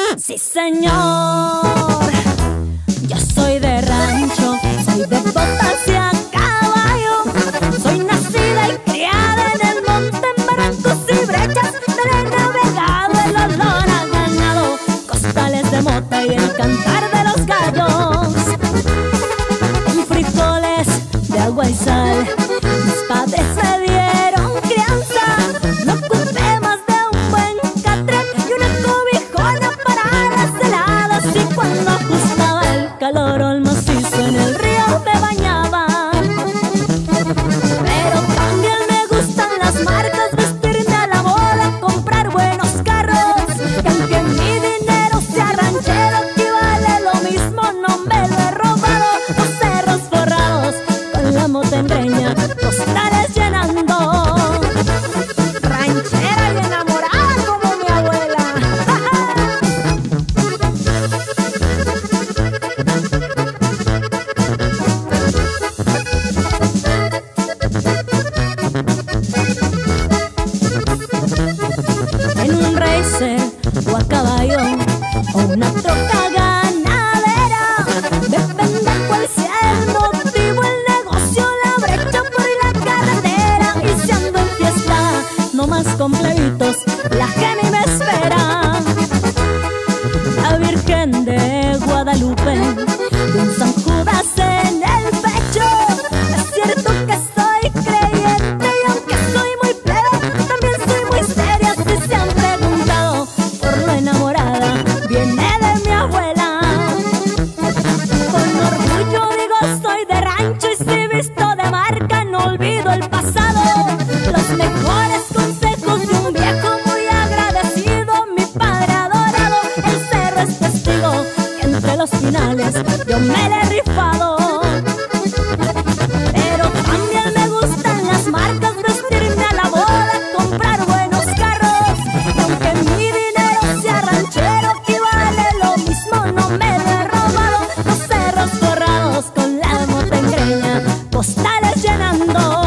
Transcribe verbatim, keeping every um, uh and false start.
Sí, señor, yo soy de rancho, soy de botas y a caballo. Soy nacida y criada en el monte, en barrancos y brechas. Me he navegado el olor a ganado, costales de mota y el cantar de los gallos. En frijoles de agua y sal, mis padres me dieron crianza. No ocupé más de un buen catre y una cobijona para las heladas. Y cuando ajustaba el calor o el macizo en el río me bañaba. Pero también me gustan las marcas, vestirme a la moda, comprar buenos carros. Y aunque mi dinero sea ranchero, equivale lo mismo, no me lo he robado. Los cerros forrados con la motengreña, costales llenando. Ranchera y enamorada como mi abuela. En un racer o a caballo o una troca ganadera, depende cuál sea el motivo, el negocio, la brecha por la carretera. Y si ando en fiesta, no más con plebitos, la Jenny me espera. La Virgen de Guadalupe, de un San Judas en el pecho. Es cierto que soy creyente y aunque soy muy plebe, también soy muy seria. Si se han preguntado por lo enamorada, viene de mi abuela. Con orgullo digo soy de rancho y si visto de marca no olvido el pasado. Los mejores consejos de un viejo muy agradecido, mi padre adorado. El cerro es testigo que entre los finales yo me le he rifado. Pero también me gustan las marcas, vestirme a la boda, comprar buenos carros. Y aunque mi dinero sea ranchero, equivale lo mismo, no me lo he robado. Los cerros forrados con la motengreña, costales llenando.